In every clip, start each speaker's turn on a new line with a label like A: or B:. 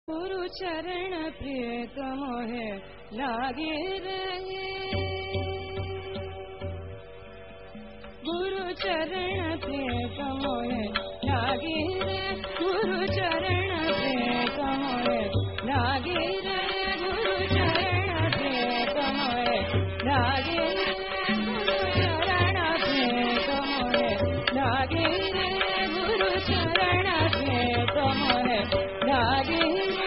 A: गुरु चरण प्रियतम है लागे रहे, गुरु चरण प्रियतम है लागे रहे, गुरु चरण प्रियतम है लागे रहे, गुरु चरण प्रियतम है लागे रहे, गुरु चरण प्रियतम है लागे रहे, गुरु चरण प्रियतम है लागे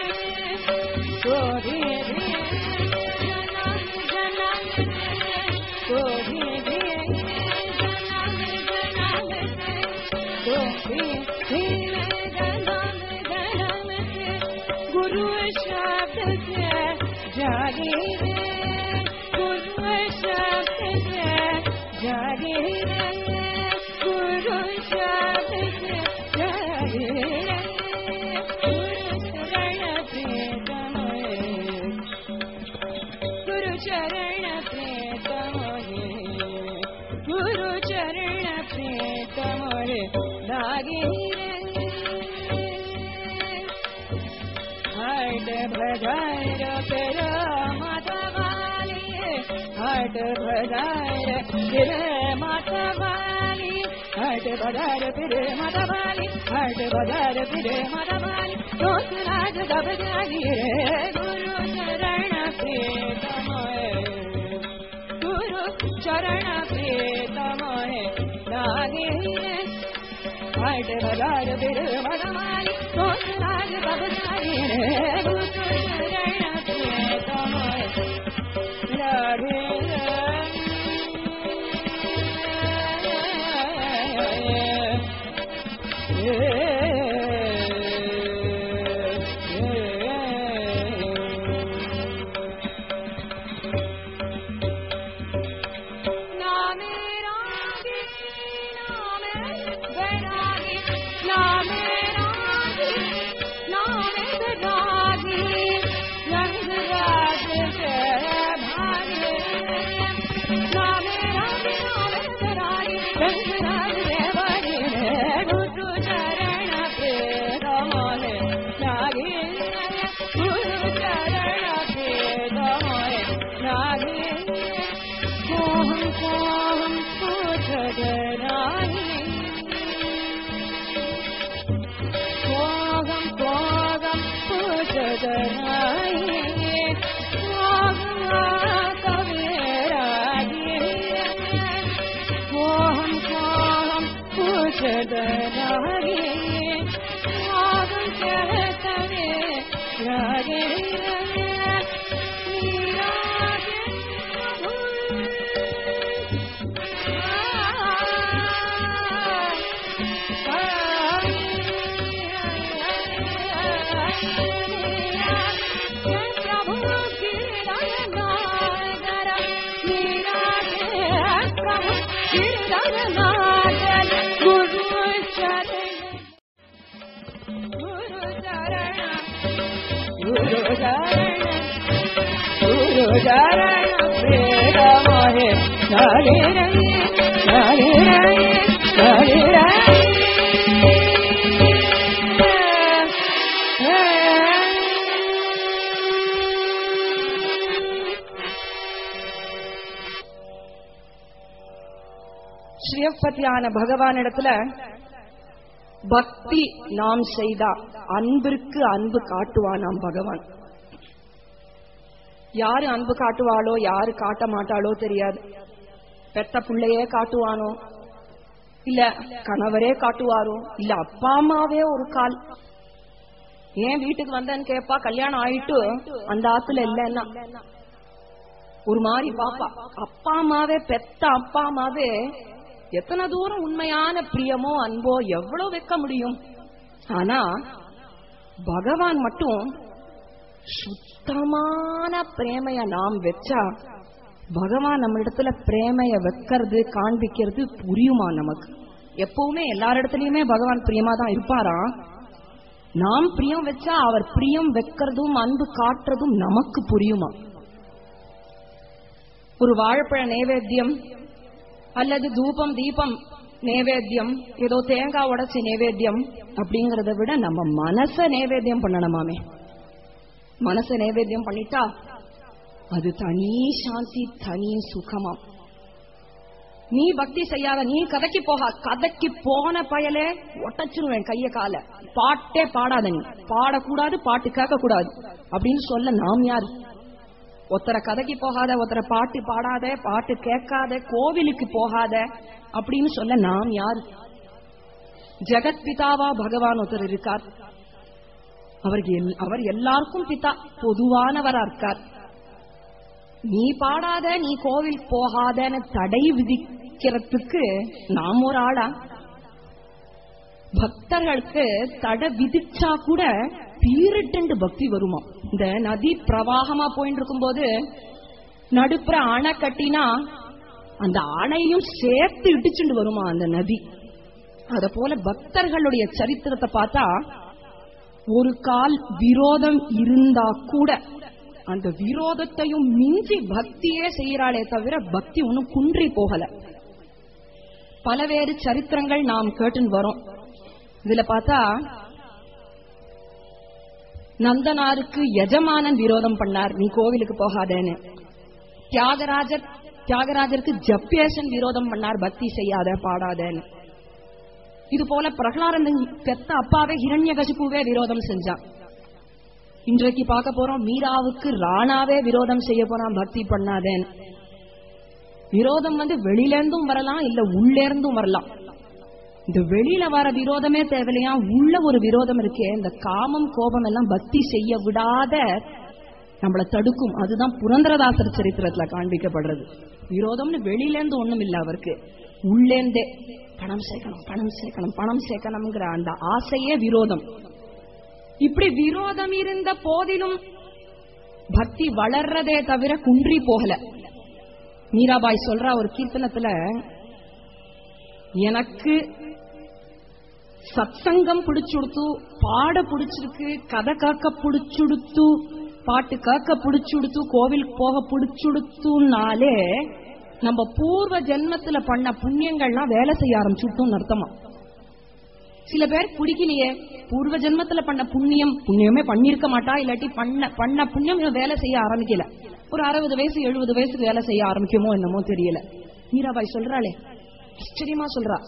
A: गुरु शब्द से जागे रे, गुरु शब्द से जागे रे, गुरु शब्द से जागे रे, गुरु चरण प्रियतम है, गुरु चरण प्रियतम है लागे रे, हट भजाएर फिर मतवाली, हट भजाएर फिर मतवाली, हट भजाएर फिर मतवाली, हट भजाएर फिर मतवाली, दोष राज दब जागी रे, गुरु चरण प्रियतम है, गुरु चरण प्रियतम है लागे रे, हट भजाएर फिर मतवाली, दोष राज दब जागी रे, गुरु चरण प्रियतम है लागे ஸ்ரீயப்பதியான பகவானிடத்துல பக்தி நாம் செய்தா அன்பிற்கு அன்பு காட்டுவானாம் பகவான். யாரு அன்பு காட்டுவாளோ யாரு காட்ட மாட்டாளோ தெரியாது. பெத்த பிள்ளையே காட்டுவானோ, இல்ல கணவரே காட்டுவாரோ, இல்ல அப்பா அம்மாவே ஒரு கால். ஏன் வீட்டுக்கு வந்தேன்னு கேப்பா, கல்யாணம் ஆயிட்டு அந்த ஆத்துல இல்லன்னா ஒரு மாதிரி பாப்பா. அப்பா அம்மாவே, பெத்த அப்பா அம்மாவே எத்தனை தூரம் உண்மையான பிரியமோ அன்போ எவ்வளவு வைக்க முடியும். ஆனா பகவான் மட்டும் சுத்தமான பிரேமைய நாம் வச்சா பகவான் நம்ம இடத்துல பிரேமைய வைக்கிறது காண்பிக்கிறது புரியுமா நமக்கு? எப்பவுமே எல்லாரிடத்துலயுமே பகவான் பிரியமா தான் இருப்பாரா? நாம் பிரியம் வச்சா அவர் பிரியம் வைக்கிறதும் அன்பு காட்டுறதும் நமக்கு புரியுமா? ஒரு வாழைப்பழ நைவேத்தியம் அல்லது தூபம் தீபம் நைவேத்தியம், ஏதோ தேங்காய் உடைச்சி நைவேத்தியம் அப்படிங்கறத விட நம்ம மனச நைவேத்தியம் பண்ணணுமாமே. மனச நைவேத்தியம் பண்ணிட்டா அது தனி சாந்தி, தனி சுகமா. நீ பக்தி செய்யாத, நீ கதைக்கு கதைக்கு போன பயலே ஒட்டச்சிருவேன் கைய கால. பாட்டே பாடாத, நீ பாடக்கூடாது, பாட்டு கேட்க கூடாது அப்படின்னு சொல்ல நாம் யாரு? ஒருத்தர கதைக்கு போகாத, ஒருத்தர பாட்டு பாடாத, பாட்டு கேட்காத, கோவிலுக்கு போகாத அப்படின்னு சொல்ல நாம் யாரு? ஜெகத் பிதாவா பகவான் ஒருத்தர் இருக்கார். அவர் எல்லாருக்கும் பிதா, பொதுவானவரா இருக்கார். நீ பாடாத, நீ கோவில் போகாதன்னு தடை விதிக்கிறதுக்கு நாம் ஒரு ஆளா? பக்தர்களுக்கு தடை விதிச்சா கூட பீரிட்டு பக்தி வருமா? இந்த நதி பிரவாகமா போயிட்டு இருக்கும் போது நடுப்புற அணை கட்டினா அந்த அணையும் சேர்த்து இடிச்சுட்டு வருமா அந்த நதி. அத போல பக்தர்களுடைய சரித்திரத்தை பார்த்தா ஒரு கால் விரோதம் இருந்தா கூட அந்த விரோதத்தையும் மிஞ்சி பக்தியே செய்யறாளே தவிர பக்தி ஒன்னும் குன்றி போகல. பலவேறு சரித்திரங்கள் நாம் கேட்டு வரோம். இதுல பார்த்தா நந்தனாருக்கு எஜமானன் விரோதம் பண்ணார், நீ கோவிலுக்கு போகாதேன்னு. தியாகராஜருக்கு ஜப்பேசன் விரோதம் பண்ணார், பக்தி செய்யாத பாடாதேன்னு. இது போல பிரகலாதன் பெத்த அப்பாவே ஹிரண்யகசிபுவே விரோதம் செஞ்சான். இன்றைக்கு பார்க்க போறோம், மீராவுக்கு ராணாவே விரோதம் செய்ய போறான், பக்தி பண்ணாதேன்னு. விரோதம் வெளியில இருந்தும் வரலாம், இல்ல உள்ளே இருந்தும் வரலாம். இந்த வெளியில வர விரோதமே தேவையில்லையா, உள்ள ஒரு விரோதம் இருக்கே, இந்த காமம் கோபம் எல்லாம் பக்தி செய்ய விடாத நம்மள தடுக்கும். அதுதான் புரந்தரதாசர் சரித்திரத்துல காண்பிக்கப்படுறது. விரோதம்னு வெளியில இருந்து ஒண்ணும் இல்ல, அவருக்கு உள்ளேந்தே பணம் சேர்க்கணும், பணம் சேர்க்கணும், பணம் சேர்க்கணும்ங்கிற அந்த ஆசையே விரோதம். இப்படி விரோதம் இருந்த போதிலும் பக்தி வளர்றதே தவிர குன்றி போகல. மீராபாய் சொல்றா ஒரு கீர்த்தனத்துல, எனக்கு சத்சங்கம் பிடிச்சுடுத்து, பாட பிடிச்சிருக்கு, கதை காக்க பிடிச்சுடுத்து, பாட்டு காக்க பிடிச்சுடுத்து, கோவில் போக பிடிச்சுடுத்துனாலே நம்ம பூர்வ ஜென்மத்துல பண்ண புண்ணியங்கள்லாம் வேலை செய்ய ஆரம்பிச்சுட்டோம் அர்த்தமா. சில பேர் பிடிக்கலையே, பூர்வ ஜென்மத்துல பண்ண புண்ணியமே பண்ணிருக்க மாட்டா, இல்லாட்டி பண்ண புண்ணியம் வேலை செய்ய ஆரம்பிக்கல. ஒரு 60 வயசு 70 வயசுக்கு வேலை செய்ய ஆரம்பிக்குமோ என்னமோ தெரியல. மீராபாய் சொல்றாளே, ஆச்சரியமா சொல்றா.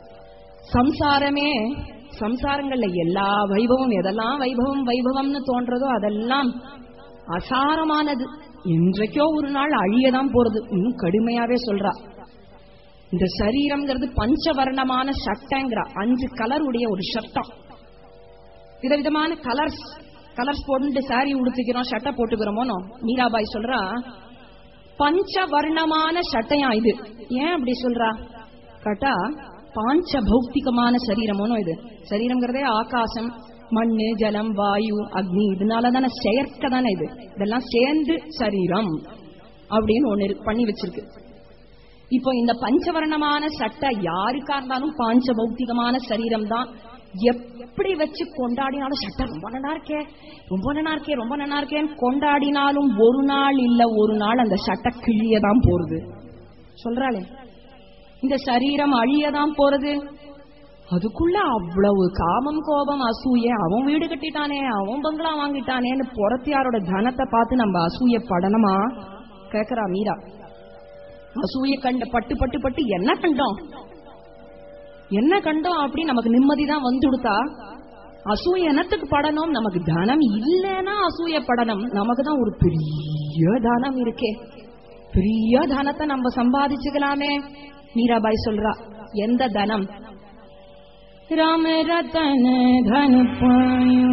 A: சம்சாரங்கள்ல எல்லா வைபவம், எதெல்லாம் வைபவம்னு தோன்றதோ அதெல்லாம் அசாரமானது. என்றைக்கோ ஒரு நாள் அழியதான் போறது. இன்னும் கடுமையாவே சொல்றா, இந்த சரீரம்ங்கிறது பஞ்சவர்ணமான சட்டங்கிற 5 கலர் உடைய ஒரு சட்டம். விதவிதமான கலர்ஸ் போட்டு சாரி உடுத்திக்கிறோம், சட்டை போட்டுக்கிறோமோ. மீராபாய் சொல்றா, பஞ்சவர்ணமான சட்டையா இது. ஏன் அப்படி சொல்றா கேட்டா, பாஞ்ச பௌத்திகமான சரீரமோனோ இது. சரீரம்ங்கிறதே ஆகாசம், மண்ணு, ஜலம், வாயு, அக்னி, இதனாலதான செயற்கை தானே இது. இதெல்லாம் சேர்ந்து சரீரம் அப்படின்னு ஒண்ணு பண்ணி வச்சிருக்கு. இப்போ இந்த பஞ்சவர்ணமான சட்டை யாருக்கா இருந்தாலும் பாஞ்ச பௌத்திகமான சரீரம் தான். எப்படி வச்சு கொண்டாடினாலும் சட்டை ரொம்ப நல்லா இருக்கே, ரொம்ப நல்லா இருக்கே, ரொம்ப நல்லா இருக்கேன்னு கொண்டாடினாலும் ஒரு நாள் இல்ல ஒரு நாள் அந்த சட்டை கிழியதான் போறது. சொல்றாளே, இந்த சரீரம் அழியதான் போறது. அதுக்குள்ள அவ்வளவு காமம் கோபம் அசூய, அவன் வீடு கட்டிட்டானே, அவன் பங்களா வாங்கிட்டானேன்னு புறத்தியாரோட தனத்தை பார்த்து நம்ம அசூய படணுமா கேக்குறா மீரா. அசூய பட்டு என்ன கண்டோம் அப்படி நமக்கு நிம்மதிதான் வந்துடுத்தா. அசூய என்னத்துக்கு படணும்? நமக்கு தனம் இல்லைன்னா அசூய படணும். நமக்கு தான் ஒரு பெரிய தனம் இருக்கே, பெரிய தனத்தை நம்ம சம்பாதிச்சுக்கலாமே. மீராபாய் சொல்றா, எந்த தனம்? ராம ரத்தன தன பாயோ,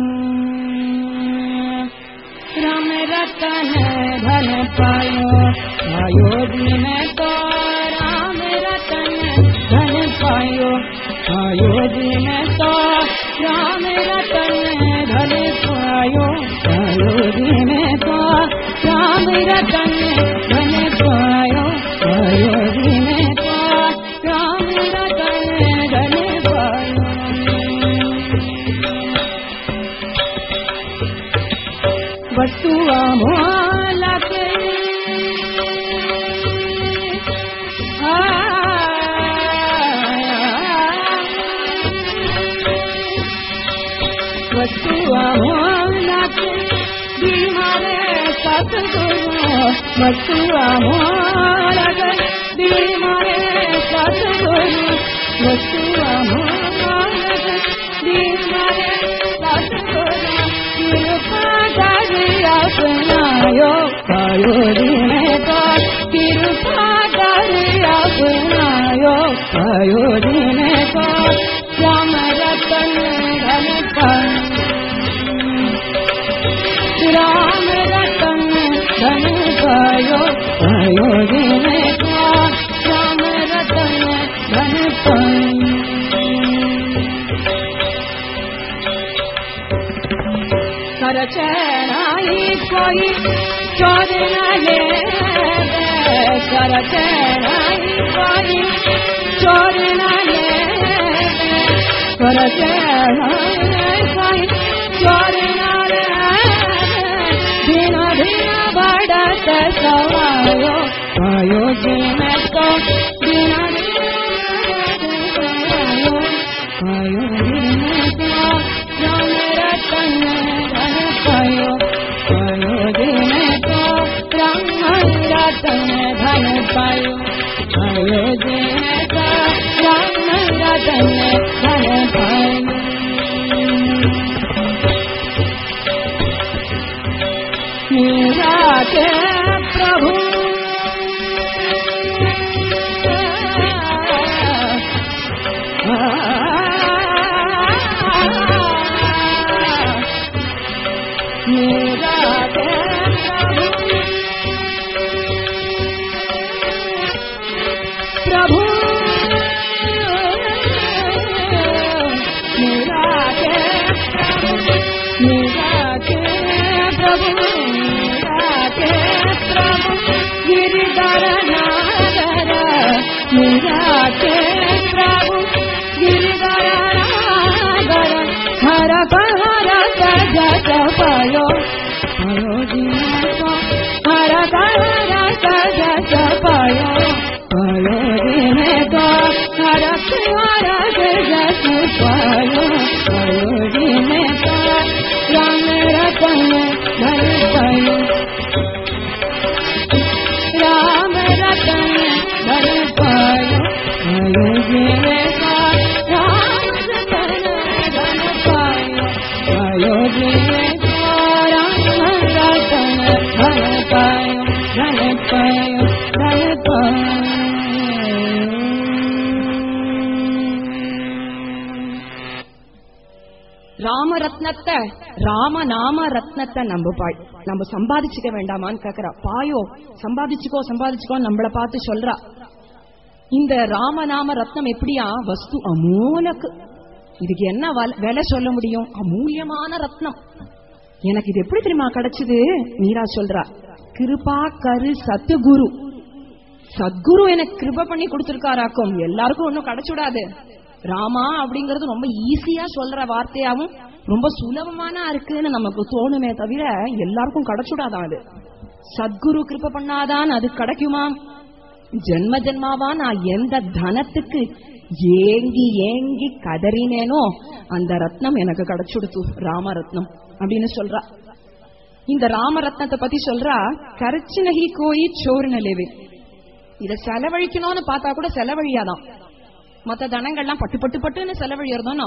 A: ராம ரத்தன தன பாயோ, அயோத்தின தோ ராம ரத்தன தன பாயோ, அயோத்தின தோ ராம ரத்தன தன பாயோ, அயோத்தின தோ ராம ரத்தன தன பாயோ, அயோத்தின தோ ராம ரத்தன தன பாயோ. वस्तुआ मोला के वस्तुआ मोला के सतगुरु बसुआ मोरग बीमारे सतगुरु बसुआ मोरग बीमारे सतगुरु कृपा करी अपनायो कयो दिन को कृपा करी अपनायो कयो दिन को राम रतन धन राम रतन धन पायो कयो दिन को राम रतन धन पायो करचनाई कोई चोर न ले करचनाई कोई चोर न ले करचनाई कोई चोर न ले दिन दिन बढ़त सवायो पायो दिन को दिन दिन पायो दिन को राम रतन धन पायो पायो दिन को राम रतन धन पायो पायो दिन को राम रतन धन पायो मेरा के प्रभु मेरा के प्रभु मेरा के प्रभु गिरिधर नागर मेरा के प्रभु गिरिधर नागर हर हर सजत पायो पायो दिन को हर हर सजत पायो पायो दिन को हर हर सजत पायो पायो दिन को राम रतन धन पायो राम रतन धन पायो पायो दिन को राम रतन धन पायो पायो दिन को राम रतन धन पायो धन पायो धन पायो ராமரத்னத்தை ராமநாம ரத்னத்தை நம்புபாள் நம்ம சம்பாதிச்சுக்க வேண்டாமான்னு கேக்குறா. பாயோ சம்பாதிச்சுக்கோ சம்பாதிச்சுக்கோ நம்மள பார்த்து சொல்றா. இந்த ராமநாம ரத்னம் எப்படியா வஸ்து அமூலக்கு. இதுக்கு என்ன விலை சொல்ல முடியும்? அமூல்யமான ரத்னம். எனக்கு இது எப்படி தெரியுமா கிடைச்சது? மீரா சொல்றா, கிருபா கரு சத்துகுரு. சத்குரு எனக்கு கிருப பண்ணி கொடுத்திருக்காராக்கும். எல்லாருக்கும் ஒன்னும் கிடைச்சுடாது. ராமா அப்படிங்கறது ரொம்ப ஈஸியா சொல்ற வார்த்தையாவும் ரொம்ப சுலபமான இருக்குன்னு நமக்கு தோணுமே தவிர எல்லாருக்கும் கிடைச்சுடாதான். அது சத்குரு கிருப பண்ணாதான் அது கிடைக்குமா? ஜென்ம ஜென்மாவா நான் எந்த தனத்துக்கு ஏங்கி ஏங்கி கதறினேனோ அந்த ரத்னம் எனக்கு கிடைச்சுடுத்து. ராமரத்னம் அப்படின்னு சொல்றா. இந்த ராமரத்னத்தை பத்தி சொல்றா, கரச்சினகி கோயி சோறுனலேவே. இத செலவழிக்கணும்னு பார்த்தா கூட செலவழியாதான். மத்த தனங்கள்லாம் பட்டு பட்டு பட்டுன்னு செலவழியறதோனோ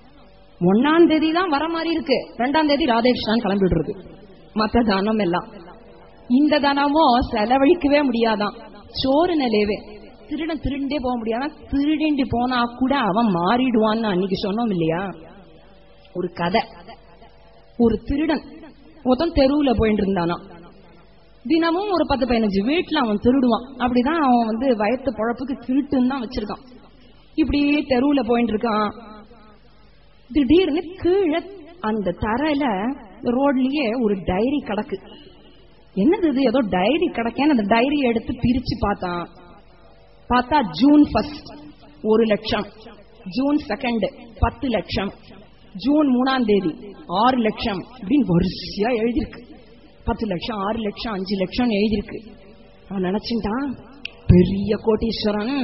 A: 1ஆம் தேதி தான் வர மாதிரி இருக்கு, 2ஆம் தேதி ராதேஷ்தான் கிளம்பிடுறது மத்த தானம் எல்லாம். இந்த தானமோ செலவழிக்கவே முடியாதான். சோறு நிலையவே திருடன் திருண்டே போக முடியாதான். திருடிண்டு போனா கூட அவன் மாறிடுவான்னு அன்னைக்கு சொன்னோம் இல்லையா? ஒரு கதை. ஒரு திருடன் மொத்தம் தெருவுல போயிட்டு இருந்தானா. தினமும் ஒரு 10-15 வீட்டுல அவன் திருடுவான். அப்படிதான் அவன் வயத்து பொழப்புக்கு திருட்டுன்னு தான் வச்சிருக்கான். இப்படி தெருவுல போயிட்டு இருக்கான். திடீர்னு கீழே அந்த தரையில ரோட்லயே ஒரு டைரி கிடக்கு. என்னது இது? ஏதோ டைரி கிடக்கேன்னு அந்த டைரி எடுத்து பிரிச்சு பார்த்தான். பார்த்தா ஜூன் 1 1 லட்சம், ஜூன் 2 10 லட்சம், ஜூன் 3ஆம் தேதி 6 லட்சம் அப்படின்னு வரிசையா எழுதிருக்கு. 10 லட்சம் 6 லட்சம் 5 லட்சம் எழுதிருக்கு. அவன் நினைச்சுட்டான் பெரிய கோட்டீஸ்வரன்.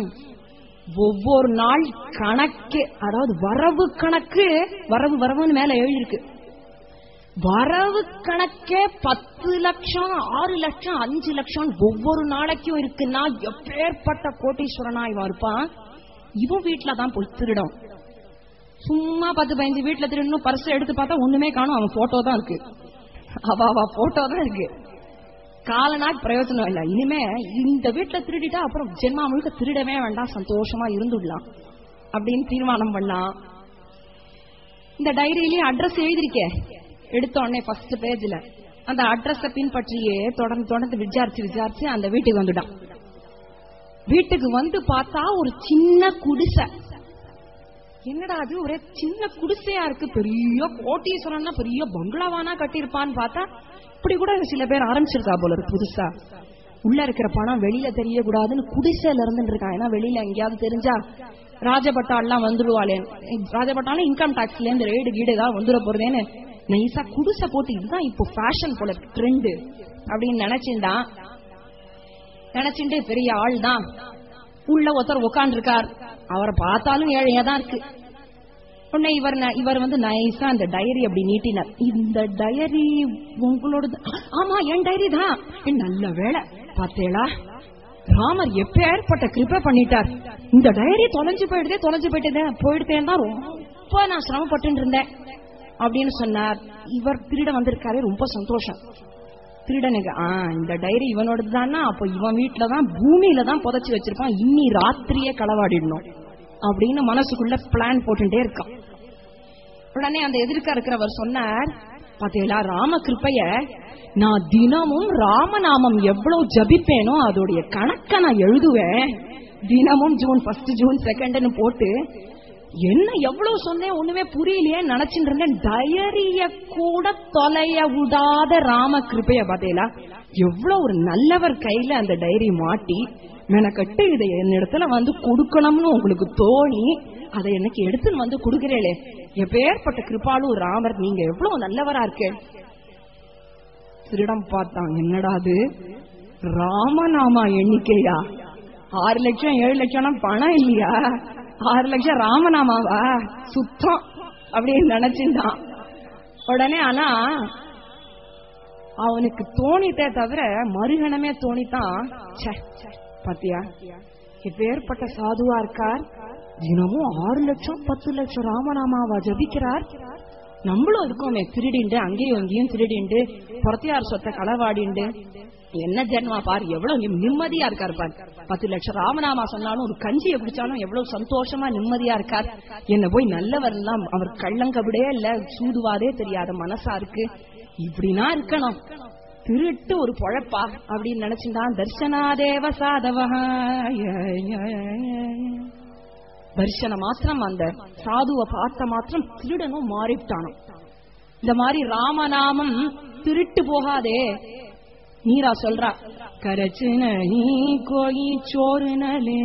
A: ஒவ்வொரு நாள் கணக்கு, அதாவது வரவு கணக்கு, வரவு வரவுன்னு மேல எழுதிருக்கு. வரவு கணக்கே 10 லட்சம் 6 லட்சம் 5 லட்சம் ஒவ்வொரு நாளைக்கும் இருக்குன்னா எப்பேற்பட்ட கோட்டீஸ்வரனா இவன் இருப்பான். இவன் வீட்டுலதான் போய் திருடும். சும்மா 10-15 வீட்டுல திருடணும். பர்ஸ் எடுத்து பார்த்தா ஒண்ணுமே காணும், அவன் போட்டோ தான் இருக்கு. அவ போட்டோ தான் இருக்கு. காலனாக்கு பிரயோஜனம் இல்ல. இனிமே இந்த வீட்டுல திருடிட்டா அப்புறம் ஜென்மா முழுக்க திருடவே வேண்டாம், சந்தோஷமா இருந்துடலாம் அப்படின்னு தீர்மானம் பண்ணலாம். இந்த டைரியிலேயே அட்ரஸ் எழுதிருக்கே, எடுத்த உடனே ஃபர்ஸ்ட் பேஜ்ல அந்த அட்ரஸ பின்பற்றியே தொடர்ந்து விசாரிச்சு அந்த வீட்டுக்கு வந்துட்டான். வீட்டுக்கு வந்து பார்த்தா ஒரு சின்ன குடிசை. என்னடா அது ஒரே சின்ன குடிசையா இருக்கு, பெரிய கோட்டீஸ்வரன்னா பெரிய பங்களாவானா கட்டியிருப்பான்னு பார்த்தா இப்படி கூட சில பேர் ஆரம்பிச்சிருக்கா போல இருக்கு புதுசா. உள்ள இருக்கிற பணம் வெளியில தெரியக்கூடாதுன்னு குடிசையில இருந்து இருக்கான். ஏன்னா வெளியில எங்கேயாவது தெரிஞ்சா ராஜபட்டாலாம் வந்துடுவாளே, ராஜபட்டாலும் இன்கம் டாக்ஸ்ல இருந்து ரெய்டு கீடு ஏதாவது வந்துட போறதேன்னு நைசா குடிசை போட்டு, இதுதான் இப்போ ஃபேஷன் போல ட்ரெண்ட் அப்படின்னு நினைச்சுட்டு பெரிய ஆள் தான் உள்ள ஒருத்தர் உட்கார்ந்து இருக்கார். அவரை பார்த்தாலும் ஏழையாதான் இருக்கு. உடனே இவர் வந்து நைஸா அந்த டைரி அப்படி நீட்டினார். இந்த டைரி உங்களோட? ஆமா, என் டைரி தான். நல்ல வேலை பார்த்தேளா, ராமர் எப்பேற்பட்ட கிருபை பண்ணிட்டார். இந்த டைரி தொலைஞ்சு போயிடுதேன் தான் ரொம்ப நான் சிரமப்பட்டு இருந்தேன் அப்படின்னு சொன்னார். இவர் திருட வந்திருக்காரு, ரொம்ப சந்தோஷம். திருடனுக்கு இந்த டைரி இவனோடது தானா, அப்ப இவன் வீட்டுலதான் பூமியில தான் புதைச்சு வச்சிருப்பான், இன்னி ராத்திரியே களவாடிடணும் அப்படின்னு மனசுக்குள்ள பிளான் போட்டுட்டே இருக்கான். உடனே அந்த எதிர்க்க இருக்கிறவர் சொன்னார், பாத்தீங்களா ராம கிருப்பைய நான் தினமும் ராமநாமம் எவ்வளவு ஜபிப்பேனோ அதோடைய கணக்க நான் எழுதுவேன். தினமும் ஜூன் 1, ஜூன் 2 போட்டு என்ன எவ்வளவு சொன்னேன் ஒண்ணுமே புரியலையே நினைச்சுட்டு இருந்தேன். டயரிய கூட தொலைய விடாத ராம கிருப்பைய பாத்தீங்களா, எவ்வளவு ஒரு நல்லவர் கையில அந்த டைரி மாட்டி மெனக்கட்டு இதை என்னிடத்துல வந்து கொடுக்கணும்னு உங்களுக்கு தோணி அதை எனக்கு எடுத்துன்னு வந்து கொடுக்கிறேளே, எப்பேற்பட்ட கிருபாலு ராமர், நீங்க எவ்வளவு நல்லவரா இருக்கு. திருடம் பார்த்தான், என்னடாது ராமநாமா எண்ணிக்கையா? 6 லட்சம் 7 லட்சம் பணம் இல்லையா, 6 லட்சம் ராமநாமாவா, சுத்தம் அப்படின்னு நினைச்சிருந்தான். உடனே ஆனா அவனுக்கு தோணித்தே தவிர மறுகணமே தோணித்தான், பாத்தியா எப்பேற்பட்ட சாதுவா இருக்கார், தினமும் 6 லட்சம் 10 லட்சம் ராமநாமாவா ஜபிக்கிறார். நம்மளும் இருக்கோமே திருடிண்டு, அங்கேயும் அங்கேயும் திருடிண்டு, புறத்தியார் சொத்தை களவாடிண்டு, என்ன ஜென்மா பார், எவ்வளவு நிம்மதியா இருக்காரு பார். 10 லட்சம் ராமநாமா சொன்னாலும் ஒரு கஞ்சியை குடிச்சாலும் எவ்வளவு சந்தோஷமா நிம்மதியா இருக்கார். என்ன போய் நல்லவர் எல்லாம் அவர் கள்ளங்கபடியே இல்ல, சூதுவாதே தெரியாத மனசா இருக்கு, இப்படின்னா இருக்கணும், திருட்டு ஒரு பொழப்பா அப்படின்னு நினைச்சுட்டான். தர்சனாதேவ சாதவ, தர்சன மாத்திரம் அந்த சாதுவ பார்த்த மாத்திரம் திருடனும் மாறிட்டானோ. இந்த மாதிரி ராமநாமம் திருட்டு போகாதே. நீரா சொல்றா, கரச்சுன கோயி சோறு நலே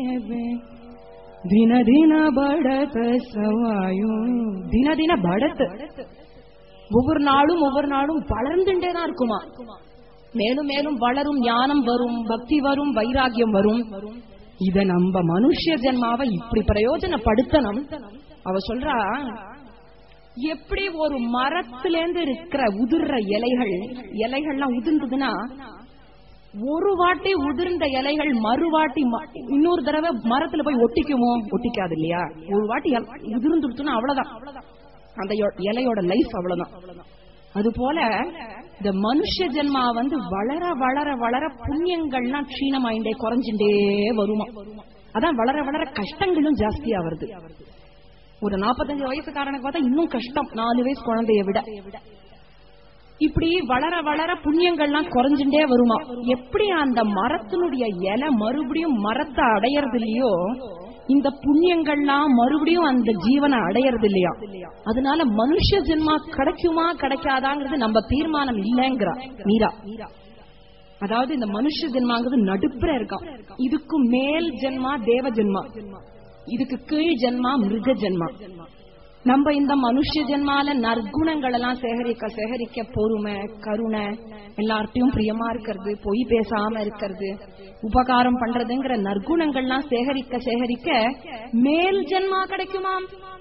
A: தின தின படத்த சவாயும், தின தின படத்து ஒவ்வொரு நாளும் வளர்ந்துட்டேதான் இருக்குமா. மேலும் மேலும் வளரும், ஞானம் வரும், பக்தி வரும், வைராகியம் வரும். இத நம்ம மனுஷ ஜென்மாவை இப்படி பிரயோஜனப்படுத்தணும். அவ சொல்றா, எப்படி ஒரு மரத்திலேருந்து இருக்கிற உதிர்ற இலைகள்லாம் உதிர்ந்ததுன்னா, ஒரு வாட்டி உதிர்ந்த இலைகள் மறுவாட்டி இன்னொரு தடவை மரத்துல போய் ஒட்டிக்குமோ? ஒட்டிக்காது இல்லையா. ஒரு வாட்டி உதிர்ந்துருச்சுன்னா அவ்வளவுதான், அந்த இலையோட லைஃப் அவ்வளவுதான். அது போல இந்த மனுஷ ஜென்மா வந்து வளர வளர வளர புண்ணியங்கள்லாம் க்ஷீணமாயிண்டே குறைஞ்சுட்டே வருமா. அதான் வளர வளர கஷ்டங்களும் ஜாஸ்தியா வருது. ஒரு 45 வயசுக்காரனுக்கு பார்த்தா இன்னும் கஷ்டம், 4 வயசு குழந்தைய விட. இப்படி வளர வளர புண்ணியங்கள்லாம் குறைஞ்சுட்டே வருமா. எப்படி அந்த மரத்தினுடைய இலை மறுபடியும் மரத்தை அடையறது இல்லையோ, இந்த புண்ணியங்கள்லாம் மறுபடியும் அந்த ஜீவனை அடையறது இல்லையா. அதனால மனுஷ ஜென்மா கிடைக்குமா கிடைக்காதாங்கிறது நம்ம தீர்மானம் இல்லைங்கிறா மீரா. அதாவது இந்த மனுஷ ஜென்மாங்கிறது நடுப்புற இருக்கான். இதுக்கு மேல் ஜென்மா தேவ ஜென்மா, இதுக்கு கீழ் ஜென்மா மிருக ஜென்மா. நம்ம இந்த மனுஷ ஜென்மால நற்குணங்கள் எல்லாம் சேகரிக்க பொறுமை, கருணை, எல்லார்ட்டையும் பிரியமா இருக்கிறது, பொய் பேசாம இருக்கிறது, உபகாரம் பண்றதுங்கிற நற்குணங்கள்லாம் சேகரிக்க மேல் ஜென்மா கிடைக்குமாம்.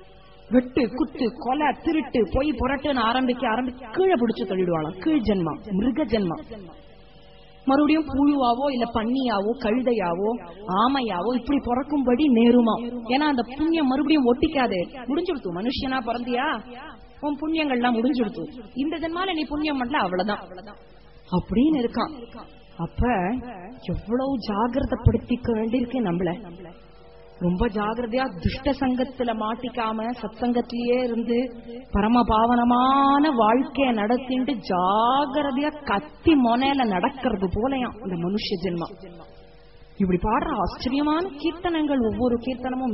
A: வெட்டு குத்து கொலை திருட்டு பொய் புரட்டுன்னு ஆரம்பிக்க கீழே பிடிச்சு தள்ளிடுவாளாம். கீழ் ஜென்மா, மிருக ஜென்மா. மறுபடியும் புழுவாவோ இல்ல பன்னியாவோ கழுதையாவோ ஆமையாவோ இப்படி பிறக்கும்படி நேருமா. ஏன்னா அந்த புண்ணியம் மறுபடியும் ஒட்டிக்காது, முடிஞ்சுடுத்து. மனுஷனா பிறந்தியா, உன் புண்ணியங்கள்லாம் முடிஞ்சுடுத்து. இந்த ஜென்மால நீ புண்ணியம் பண்ணல, அவ்வளவுதான் அப்படின்னு இருக்கான். அப்ப எவ்வளவு ஜாகிரதைப்படுத்திக்க வேண்டியிருக்கு நம்மள. ரொம்ப ஜாகிரதையா துஷ்ட சங்கத்துல மாட்டிக்காம சத்சங்கத்திலேயே இருந்து பரம பாவனமான வாழ்க்கைய நடத்திட்டு ஜாகிரதையா கத்தி மொனையில நடக்கிறது போலயாம் இந்த மனுஷ ஜென்மா. இப்படி பாடுற ஆச்சரியமான கீர்த்தனங்கள். ஒவ்வொரு கீர்த்தனமும்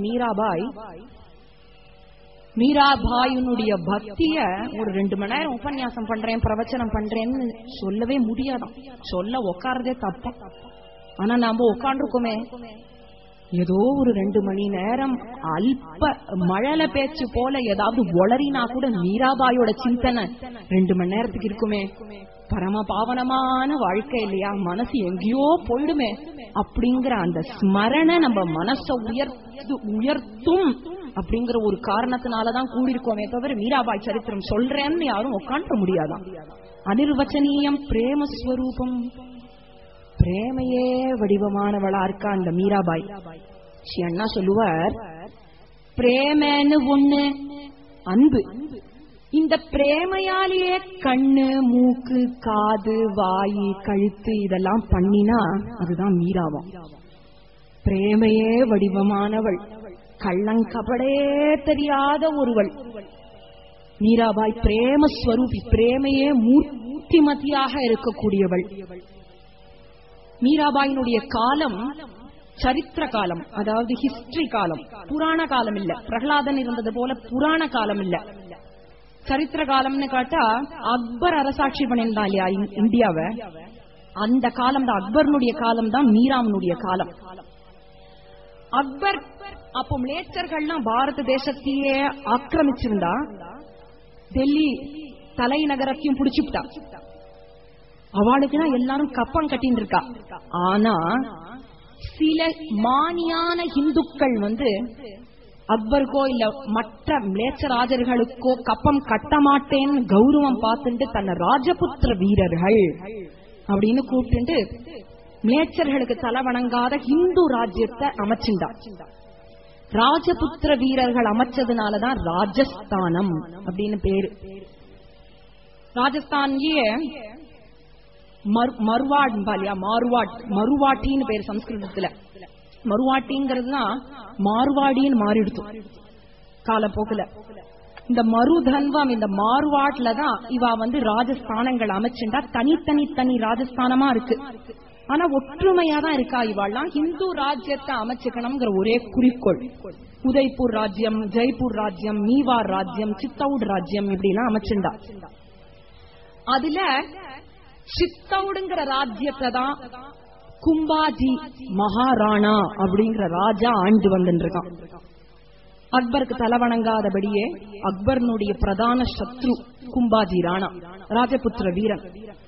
A: மீராபாயினுடைய பக்திய ஒரு 2 மணி நேரம் உபன்யாசம் பண்றேன் பிரவச்சனம் பண்றேன்னு சொல்லவே முடியாதான். சொல்ல உட்கார்றதே தப்பா. ஆனா நாம உட்காந்துருக்கோமே ஏதோ ஒரு 2 மணி நேரம் அல்ப மழல பேச்சு போல ஏதாவது ஒளறினா கூட மீராபாயோட சிந்தனை 2 மணி நேரத்துக்கு இருக்குமே. பரம பாவனமான வாழ்க்கை இல்லையா, மனசு எங்கேயோ போயிடுமே அப்படிங்கிற அந்த ஸ்மரணை நம்ம மனச உயர்த்தும் அப்படிங்கிற ஒரு காரணத்தினாலதான் கூடியிருக்கோமே தவிர மீராபாய் சரித்திரம் சொல்றேன்னு யாரும் உட்காந்துட முடியாதான். அனிர்வச்சனீயம் பிரேமஸ்வரூபம், பிரேமையே வடிவமானவளா இருக்கா அந்த மீராபாய். ஸ்ரீ அண்ணா சொல்லுவார், பிரேமன்னு ஒண்ணு அன்பு. இந்த பிரேமையாலேயே கண்ணு மூக்கு காது வாயு கழுத்து இதெல்லாம் பண்ணினா அதுதான் மீராவாம். பிரேமையே வடிவமானவள், கள்ளங்கபடே தெரியாத ஒருவள் மீராபாய். பிரேமஸ்வரூபி, பிரேமையே மூர்த்திமதியாக இருக்கக்கூடியவள். மீராபாயினுடைய காலம் சரித்திர காலம், அதாவது ஹிஸ்டரி காலம், புராண காலம் இல்ல. பிரகலாதன் இருந்தது போல புராண காலம் இல்ல, சரித்திர காலம்னு காட்டா அக்பர் அரசாட்சி பண்ணிருந்தான் இல்லையா இந்தியாவை, அந்த காலம் தான் அக்பர்னுடைய காலம் தான் மீராமனுடைய காலம். அக்பர் அப்போ மிலேச்சர்கள்லாம் பாரத தேசத்தையே ஆக்கிரமிச்சிருந்தா, டெல்லி தலைநகரத்தையும் பிடிச்சுட்டா. அவளுக்குன்னா எல்லாரும் கப்பம் கட்டின்னு இருக்கா. ஆனா சில மானியான இந்துக்கள் அக்பருக்கோ இல்ல மற்ற மிலேச்சராஜர்களுக்கோ கப்பம் கட்ட மாட்டேன்னு கௌரவம் பார்த்துட்டு தன்னை ராஜபுத்திர வீரர்கள் அப்படின்னு கூப்பிட்டு மிலேச்சர்களுக்கு தலை வணங்காத இந்து ராஜ்யத்தை அமைச்சுண்டா. ராஜபுத்திர வீரர்கள் அமைச்சதுனாலதான் ராஜஸ்தானம் அப்படின்னு பேரு. ராஜஸ்தான்லயே மறுவாட் பாலியா, மறுவாட்டின்னு பேரு சம்ஸ்கிருதத்துல. மறுவாட்டிங்கிறதுனா மார்வாடின்னு மாறிடுத்து காலப்போக்குல. இந்த மருதன்வம் இந்த மார்வாட்ல தான் இவா ராஜஸ்தானங்கள் அமைச்சுண்டா. தனி ராஜஸ்தானமா இருக்கு, ஆனா ஒற்றுமையா தான் இருக்கா. இவாள்லாம் இந்து ராஜ்யத்தை அமைச்சுக்கணும்ங்கிற ஒரே குறிக்கோள். உதய்பூர் ராஜ்யம், ஜெய்ப்பூர் ராஜ்யம், மீவார் ராஜ்யம், சித்தௌட் ராஜ்யம் இப்படி எல்லாம் அமைச்சுண்டா. அதுல சித்தௌடுங்கிற ராஜ்யத்தை தான் கும்பாஜி மகாராணா அப்படிங்கிற ராஜா ஆண்டு வந்துருக்கான். அக்பருக்கு தலை வணங்காதபடியே அக்பர்னுடைய பிரதான சத்ரு கும்பாஜி ராணா, ராஜபுத்திர வீரன்.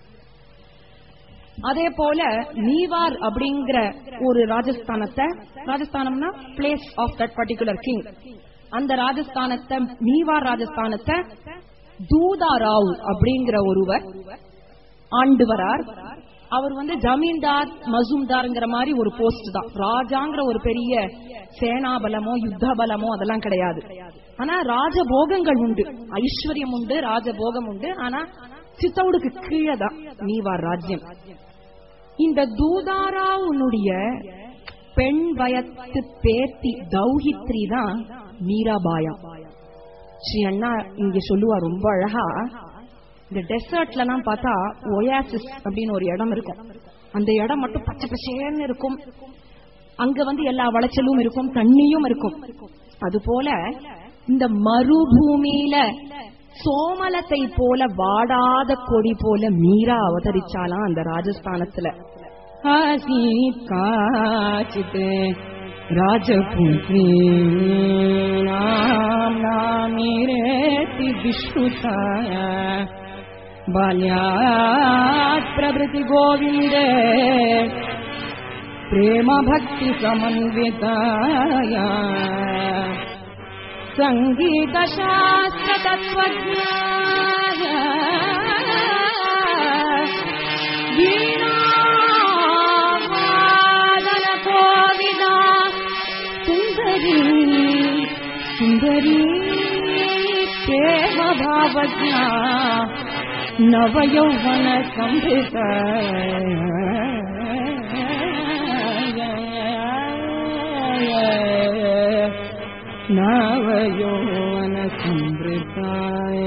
A: அதே போல மீவார் அப்படிங்கிற ஒரு ராஜஸ்தானம்னா place of that particular king, அந்த ராஜஸ்தானத்தை மீவார் ராஜஸ்தானத்தை தூதா ராவ் அப்படிங்கிற ஒருவர் ஆண்டு வரார். அவர் ஜமீன்தார் மசூம்தார்ங்கிற மாதிரி ஒரு போஸ்ட் தான். ராஜாங்கிற ஒரு பெரிய சேனா பலமோ யுத்த பலமோ அதெல்லாம் கிடையாது. ஆனா ராஜபோகங்கள் உண்டு, ஐஸ்வர்யம் உண்டு, ராஜபோகம் உண்டு. ஆனா சித்தௌடுக்கு கீழே தான் மீவார் ராஜ்யம். இந்த தூதாராவுடைய பெண் வயத்து பேத்தி தௌஹித்ரி தான் மீராபாயா. ஸ்ரீ அண்ணா இங்க சொல்லுவா ரொம்ப அழகா, இந்த டெசர்ட்ல எல்லாம் பார்த்தா ஒயாசிஸ் அப்படின்னு ஒரு இடம் இருக்கும். அந்த இடம் மட்டும் பச்சை பச்சேன்னு இருக்கும். அங்க எல்லா விளைச்சலும் இருக்கும், தண்ணியும் இருக்கும். அது போல இந்த மறுபூமியில சோமலத்தை போல வாடாத கொடி போல மீரா அவதரிச்சாலாம் அந்த ராஜஸ்தானத்துல. ராஜபுத்ரி விஸ்ருதாய பால்யாத் பிரபృతి கோவிந்தே பிரேம பக்தி சமன்விதாய संगीत शास्त्र तत्वज्ञान वीणावादन कोविदा सुंदरी सुंदरी प्रेम भावज्ञा नवयौवन संभृत नवयौवन संभृताय.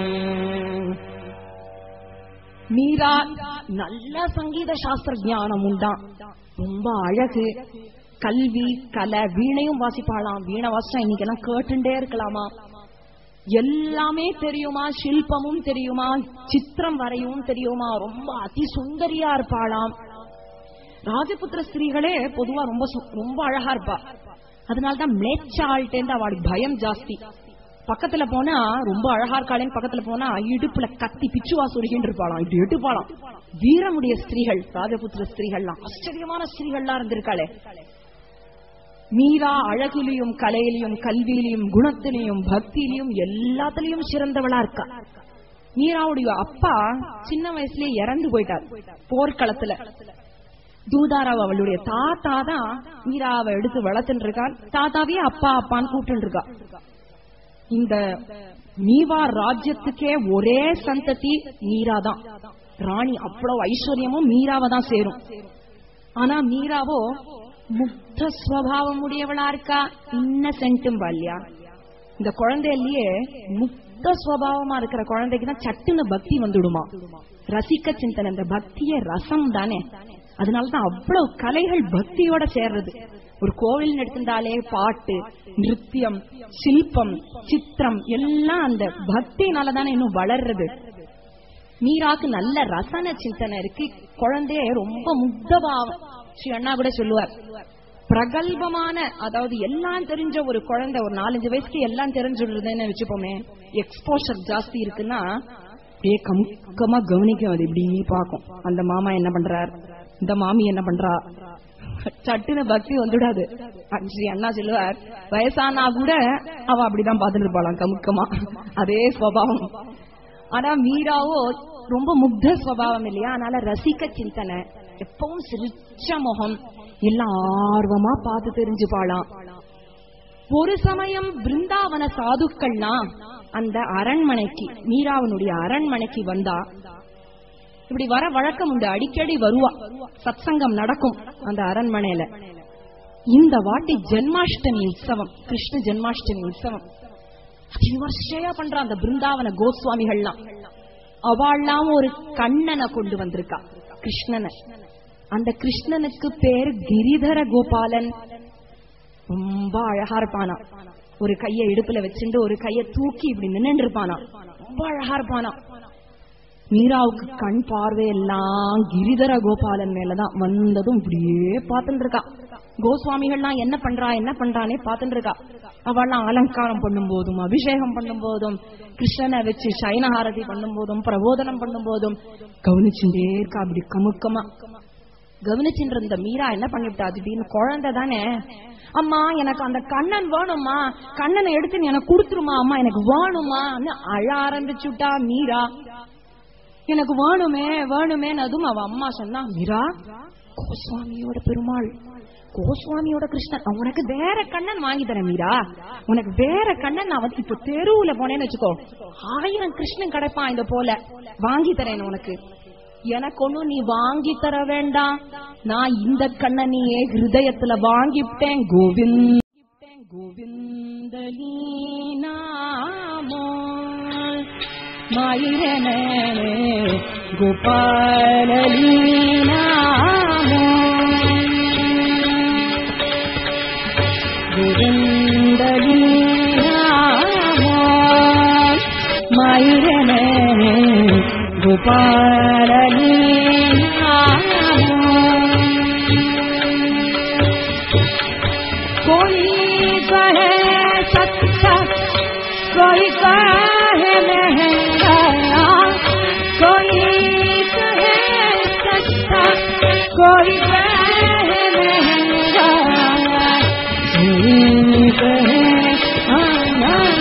A: மீரா நல்ல சங்கீத சாஸ்திர ஞானம் உண்டா, ரொம்ப அழகு, கல்வி கலை, வீணையும் வாசிப்பாளாம். வீணை வாசிச்சா இன்னைக்கெல்லாம் கேட்டுட்டே இருக்கலாமா, எல்லாமே தெரியுமா, சில்பமும் தெரியுமா, சித்திரம் வரையும் தெரியுமா, ரொம்ப அதி சுந்தரியா இருப்பாளாம். ராஜபுத்திர ஸ்திரீகளே பொதுவா ரொம்ப ரொம்ப அழகா இருப்பா. அதனால்தான் மேச்சாள்டேந்து அவளுக்கு பயம் ஜாஸ்தி. பக்கத்துல போனா ரொம்ப அழகா இருக்காளேன்னு பக்கத்துல போனா இடுப்புல கத்தி பிச்சுவா சுருகின்னு இருப்பாளாம், இப்படி எடுப்பாளாம். வீரமுடைய ஸ்திரீகள் ராஜபுத்திர ஸ்திரீகள்லாம் ஆச்சரியமான ஸ்திரீகள்லாம் இருந்திருக்காளே. மீரா அழகிலையும் கலையிலையும் கல்வியிலையும் குணத்திலையும் பக்தியிலையும் எல்லாத்திலையும் சிறந்தவளா இருக்கா. மீராவுடைய அப்பா சின்ன வயசுலயே இறந்து போயிட்டார் போர்க்களத்துல. தூதாராவ் அவளுடைய தாத்தா தான் மீராவை எடுத்து வளர்த்துட்டு இருக்கான். தாத்தாவே அப்பா அப்பான்னு கூப்பிட்டு இருக்கா. இந்த மீவார் ராஜ்யத்துக்கே ஒரே சந்ததி மீரா தான் ராணி. அவ்வளவு ஐஸ்வர்யமும் மீராவை தான் சேரும். ஆனா மீராவோ முக்த ஸ்வபாவம் உடையவளா இருக்கா, இன்னசென்ட்டும் இல்லையா. இந்த குழந்தையிலேயே முக்த ஸ்வபாவமா இருக்கிற குழந்தைக்கு தான் சட்டுன்னு பக்தி வந்துடுமா, ரசிக்க சிந்தனை. இந்த பக்திய ரசம் தானே, அதனாலதான் அவ்வளவு கலைகள் பக்தியோட சேர்றது. ஒரு கோவில் எடுத்திருந்தாலே பாட்டு, நிருத்தியம், சில்பம், சித்திரம் எல்லாம் அந்த பக்தினாலதானே இன்னும் வளர்றது. மீராக்கு நல்ல ரசன சிந்தனை இருக்கு. குழந்தைய ரொம்ப முக்தபாவம். ஸ்ரீ அண்ணா கூட சொல்லுவார், பிரகல்பமான, அதாவது எல்லாம் தெரிஞ்ச ஒரு குழந்தை ஒரு 4-5 வயசுக்கு எல்லாம் தெரிஞ்சுடுறதுன்னு வச்சுப்போமே, எக்ஸ்போஷர் ஜாஸ்தி இருக்குன்னா கமுக்கமா கவனிக்கும். அது இப்படி பாக்கும், அந்த மாமா என்ன பண்றார், இந்த மாமி என்ன பண்றா, சட்டுன்னு பக்தி வந்துடாது. ஸ்ரீ அண்ணா சொல்லுவார், வயசானா கூட அவ அப்படிதான் பாத்துட்டு இருப்பாளாம் கமுக்கமா, அதே ஸ்வபாவம். ஆனா மீராவோ ரொம்ப முக்த ஸ்வபாவம் இல்லையா, அதனால ரசிக்க சிந்தனை, எப்பவும் சிரிச்ச முகம், எல்லாம் ஆர்வமா பார்த்து தெரிஞ்சுப்பாளாம். ஒரு சமயம் பிருந்தாவன சாதுக்கள்லாம் அந்த அரண்மனைக்கு, மீராவனுடைய அரண்மனைக்கு வந்தா, இப்படி வர வழக்கம் உண்டு, அடிக்கடி வருவா, சத்சங்கம் நடக்கும் அந்த அரண்மனையில. இந்த வாட்டி ஜென்மாஷ்டமி உற்சவம், கிருஷ்ண ஜென்மாஷ்டமி உற்சவம் விமர்சையா பண்ற அந்த பிருந்தாவன கோஸ்வாமிகள்லாம். அவள்லாம் ஒரு கண்ணனை கொண்டு வந்திருக்கா, கிருஷ்ணனை. அந்த கிருஷ்ணனுக்கு பேர் கிரிதர கோபாலன். ரொம்ப அழகா இருப்பானா, ஒரு கைய இடுப்புல வச்சுட்டு ஒரு கைய தூக்கி இப்படி நின்று இருப்பானா, ரொம்ப அழகா இருப்பானா. மீராவுக்கு கண் பார்வை எல்லாம் கிரிதர கோபாலன் மேலதான். வந்ததும் இப்படியே பாத்துட்டு இருக்கா. கோஸ்வாமிகள்லாம் என்ன பண்றா என்ன பண்றானே பாத்துட்டு இருக்கா. அவள்லாம் அலங்காரம் பண்ணும் போதும், அபிஷேகம் பண்ணும் போதும், கிருஷ்ணனை வச்சு சைனஹாரதி பண்ணும் போதும், பிரபோதனம் பண்ணும் போதும் கவனிச்சுட்டே இருக்கா. அப்படி கமுக்கமா கவனிச்சுட்டு இருந்த மீரா என்ன பண்ணிவிட்டா, திடீர்னு குழந்தை தானே, அம்மா எனக்கு அந்த கண்ணன் வேணுமா, கண்ணனை எடுத்து எனக்கு கொடுத்துருமா அம்மா, எனக்கு வேணுமா அழ ஆரம்பிச்சுட்டா மீரா. எனக்கு வேணுமே வேணுமேன்னு அதுவும் அவ அம்மா சொன்னா, மீரா கோஸ்வாமியோட பெருமாள், கோஸ்வாமியோட கிருஷ்ணன், உனக்கு வேற கண்ணன் வாங்கி தரேன் மீரா, உனக்கு வேற கண்ணன் நான் வந்து இப்ப தெருவுல போனேன்னு வச்சுக்கோ 1000 கிருஷ்ணன் கிடைப்பான் இந்த போல, வாங்கி தரேன் உனக்கு. எனக்கு ஒண்ணும் நீ வாங்கி தர வேண்டாம், நான் இந்த கண்ணனையே ஹிருதயத்துல வாங்கிவிட்டேன். கோவிந்தலீனாமோ மாயிரனே கோபாலலீனாமோ கோவிந்தலீனாமோ மாயிரனே गोपाललीनामो कोई कहे सच्चा, कोई कहे महंगा, कोई कहे सच्चा, कोई कहे महंगा, कोई कहे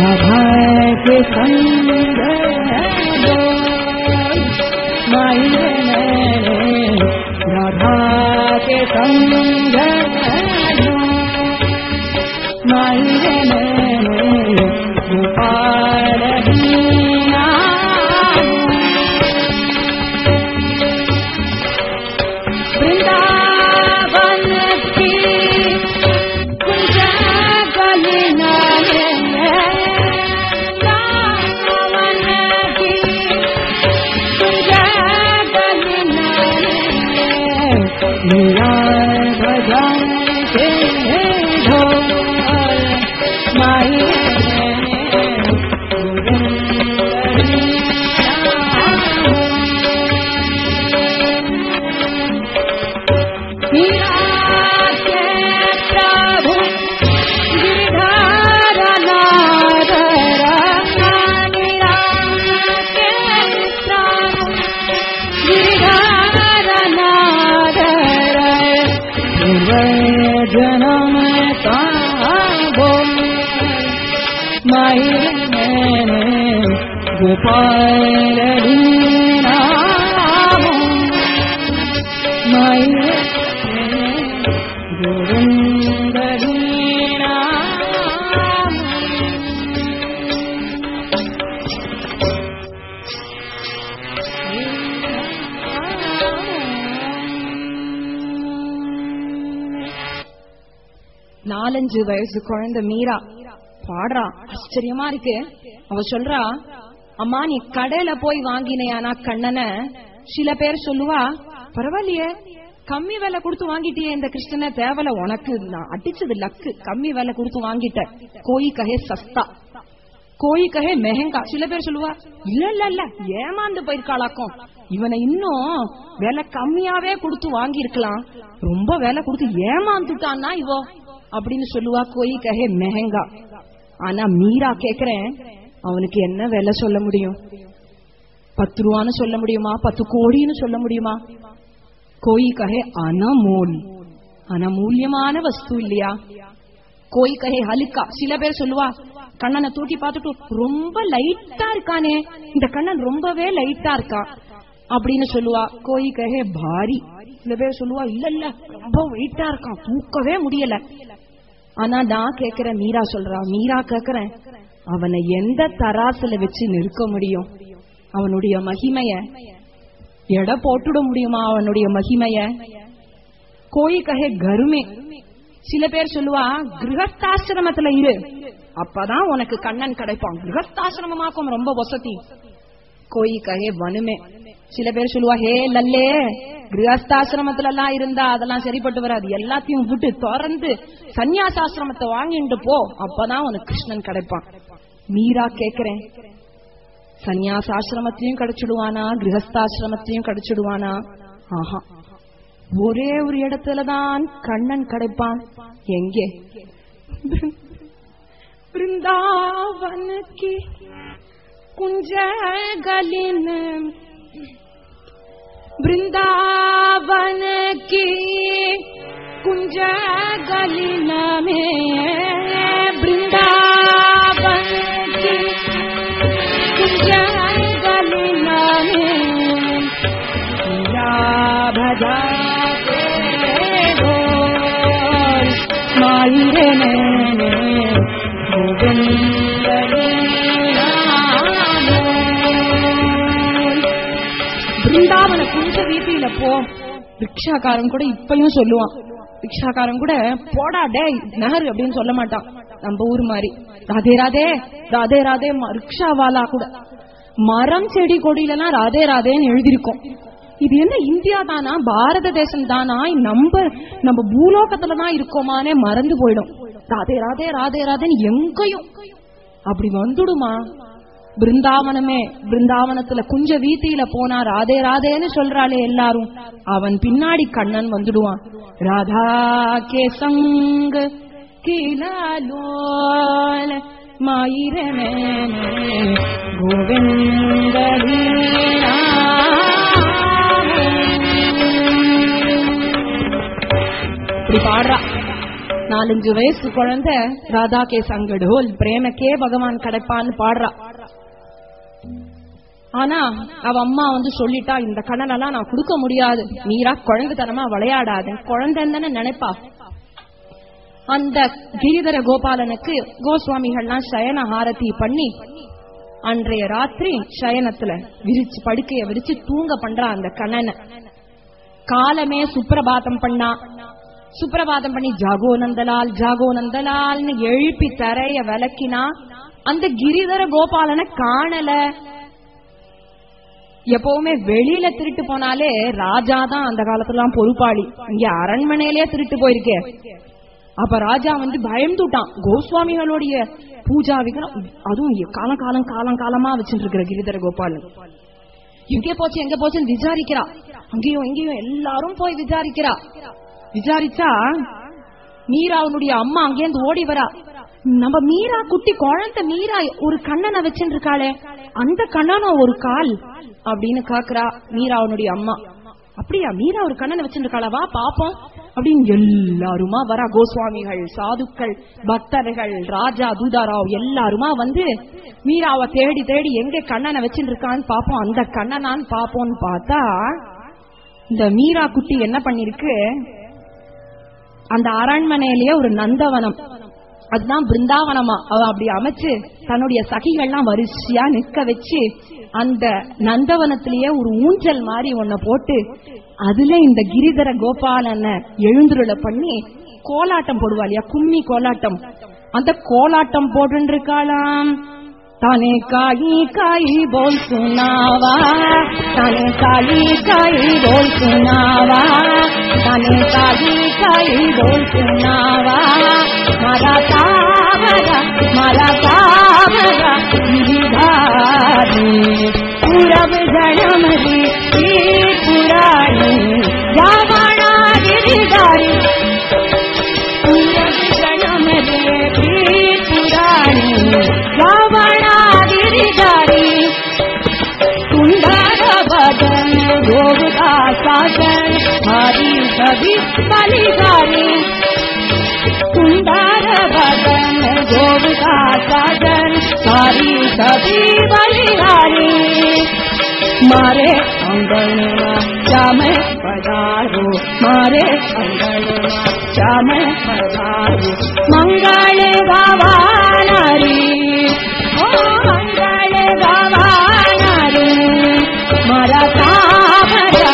A: राधा के संग माई राधा के संग माई गोपाल गोपाल माई गोविंद நாலஞ்சு வயசு குழந்தை மீரா பாடுறா. ஆச்சரியமா இருக்கு. அவ சொல்றா, அம்மா நீ கடையில போய் வாங்கினையானா கண்ணனை, சில பேர் சொல்லுவா பரவாயில்லையே கம்மி விலை கொடுத்து வாங்கிட்டியே இந்த கிருஷ்ணனை, தேவலை உனக்கு, நான் அடிச்சது லக்கு, கம்மி விலை கொடுத்து வாங்கிட்ட, கோயி கஹே சஸ்தா கோயி கஹே மெஹங்கா. சில பேர் சொல்லுவா இல்ல இல்ல இல்ல ஏமாந்து போயிருக்காளாக்கும், இவனை இன்னும் விலை கம்மியாவே கொடுத்து வாங்கி இருக்கலாம், ரொம்ப விலை கொடுத்து ஏமாந்துட்டான்னா இவோ அப்படின்னு சொல்லுவா, கோயி கஹே மெஹங்கா. ஆனா மீரா கேக்குறேன், அவனுக்கு என்ன விலை சொல்ல முடியும்? 10 ரூபான்னு சொல்ல முடியுமா? 10 கோடின்னு சொல்ல முடியுமா? கோயி கஹே அனமூல், அனமூல்யமான வஸ்து இல்லையா? கோயி கஹே ஹலிக்கா. சில பேர் சொல்லுவா கண்ணனை தூக்கி பார்த்துட்டு ரொம்ப லைட்டா இருக்கானே, இந்த கண்ணன் ரொம்பவே லைட்டா இருக்கா அப்படின்னு சொல்லுவா, கோயி கஹே பாரி. சில பேர் சொல்லுவா இல்ல இல்ல ரொம்ப வெயிட்டா இருக்கான், தூக்கவே முடியல. ஆனா நான் கேக்குறேன், மீரா சொல்றா, மீரா கேக்குறேன், அவனை எந்த தராசுல வச்சு நிற்க முடியும்? அவனுடைய மகிமைய எடை போட்டுட முடியுமா? அவனுடைய மகிமைய கோயி கஹே கருமே. சில பேர் சொல்லுவா கிரகஸ்தாசிரமத்துல இரு, அப்பதான் உனக்கு கண்ணன் கிடைப்பான், கிரகஸ்தாசிரமமாக்கும் ரொம்ப வசதி. கோயி கஹே வனுமே. சில பேர் சொல்லுவா ஹே லல்லே கிரகஸ்தாசிரமத்துல எல்லாம் இருந்தா அதெல்லாம் சரிப்பட்டு வராது, எல்லாத்தையும் விட்டு திறந்து சன்னியாசாசிரமத்தை வாங்கிட்டு போ, அப்பதான் உனக்கு கிருஷ்ணன் கிடைப்பான். மீரா கேக்குறேன், சன்னியாசாசிரமத்திலையும் கிடைச்சிடுவானா, கிரகஸ்தாசிரமத்திலையும் கிடைச்சிடுவானா? ஆஹா, ஒரே ஒரு இடத்துலதான் கண்ணன் கிடைப்பான். எங்கே? பிருந்தாவனுக்கு குஞ்சகலின், वृंदावन की कुंज गलिन में, वृंदावन की कुंज गलिन में भजा माहिरे गोविंद பிருந்தாவன குஞ்ச வீதியில போ. ரிக்ஷாக்காரன் கூட இப்பயும் சொல்லுவான், ரிக்ஷாக்காரன் கூட போடா டே நகர் அப்படின்னு சொல்ல மாட்டான், நம்ம ஊர் மாதிரி ராதே ராதே ராதே ராதே. ரிக்ஷாவாலா கூட மரம் செடி கொடியிலாம் ராதே ராதேன்னு எழுதிருக்கோம். இது என்ன இந்தியா தானா, பாரத தேசம் தானா, நம்ம பூலோகத்துலதான் இருக்கோமானே மறந்து போயிடும். ராதே ராதே ராதே ராதேன்னு எங்கேயும் அப்படி வந்துடுமா? பிருந்தாவனமே, பிருந்தாவனத்துல குஞ்ச வீதியில போனா ராதே ராதேன்னு சொல்றாளே எல்லாரும், அவன் பின்னாடி கண்ணன் வந்துடுவான். ராதா கே சங்க கிலாலோல மாயிரமே கோவிந்த இப்படி பாடுறா. 4-5 வயசு குழந்தை ராதா கே சங்கடோல் பிரேமக்கே பகவான் கிடைப்பான்னு பாடுறா. ஆனா அவ அம்மா சொல்லிட்டா, இந்த கண்ணனெல்லாம் நான் கொடுக்க முடியாது, மீரா குழந்தைத்தனமா விளையாடாத, குழந்தைன்னு நினைப்பா. அந்த கிரிதர கோபாலனுக்கு கோஸ்வாமிகள்லாம் சயன ஹாரதி பண்ணி அன்றைய ராத்திரி சயனத்துல விரிச்சு படுக்கைய விரிச்சு தூங்க பண்றா அந்த கண்ணனை. காலமே சுப்பிரபாதம் பண்ணா. சுப்பிரபாதம் பண்ணி ஜாகோ நந்தலால் ஜாகோ நந்தலால்னு எழுப்பி தரைய விளக்கினா. அந்த கிரிதர கோபாலனை காணல. எப்பவுமே வெளியில திருட்டு போனாலே ராஜாதான் அந்த காலத்துல பொறுப்பாளி. இங்க அரண்மனையிலே திருட்டு போயிருக்கே. அப்ப ராஜா பயந்துட்டான். கோஸ்வாமிகளுடைய பூஜா விக்கிரம், அதுவும் காலம் காலமா வச்சுட்டு இருக்கிற கிரிதர கோபாலன் எங்கே போச்சுன்னு விசாரிக்கிறா. அங்கேயும் இங்கேயும் எல்லாரும் போய் விசாரிச்சா மீராவுடைய அம்மா அங்கேருந்து ஓடி வரா. நம்ம மீரா குட்டி குழந்தை மீரா ஒரு கண்ணனை வச்சுட்டு இருக்காளே, அந்த கண்ணனும் ஒரு கால் அப்படின்னு காக்குறா மீராவுடைய அம்மா. அப்படியா, மீரா ஒரு கண்ணனை வச்சுட்டு இருக்காளா, வா பாப்போம் அப்படின்னு எல்லாருமா வரா. கோஸ்வாமிகள், சாதுக்கள், பக்தர்கள், ராஜா, தூதாராவ் எல்லாருமா மீராவை தேடி தேடி எங்க கண்ணனை வச்சுட்டு இருக்கான்னு பாப்போம், அந்த கண்ணனான்னு பாப்போம்னு பார்த்தா இந்த மீரா குட்டி என்ன பண்ணிருக்கு, அந்த அரண்மனையிலேயே ஒரு நந்தவனம், அதுதான் பிருந்தாவனமா, அவ அப்படி அமைச்சு தன்னுடைய சகிகள்லாம் வரிசையா நிற்க வச்சு அந்த நந்தவனத்திலேயே ஒரு ஊஞ்சல் மாதிரி ஒன்ன போட்டு அதுல இந்த கிரிதர கோபாலனை எழுந்துருள பண்ணி கோலாட்டம் போடுவா இல்லையா, கும்மி கோலாட்டம். அந்த கோலாட்டம் போட்டு இருக்காளாம். தானே காயி காயி போல் சுனாவா, தானே காயி காயி போல் சுனாவா, தானே காயி காயி போல் சுனாவா, மாரா தாவரா गिरिधारी पूरब जनमरी पुराणी जावना गिरिधारी पूरब जनमरी पुराणी जावना गिरिधारी सुंदर बदन गोवदा साजन हरी सभी बलिदारी सुंदर बदन गोवदा साजन सारी सभी बलिहारी मारे अंगन श्याम पधारो मारे अंगन श्याम पधारो मंगल गावा नारी ओ मंगल गावा नारी मारा सावरा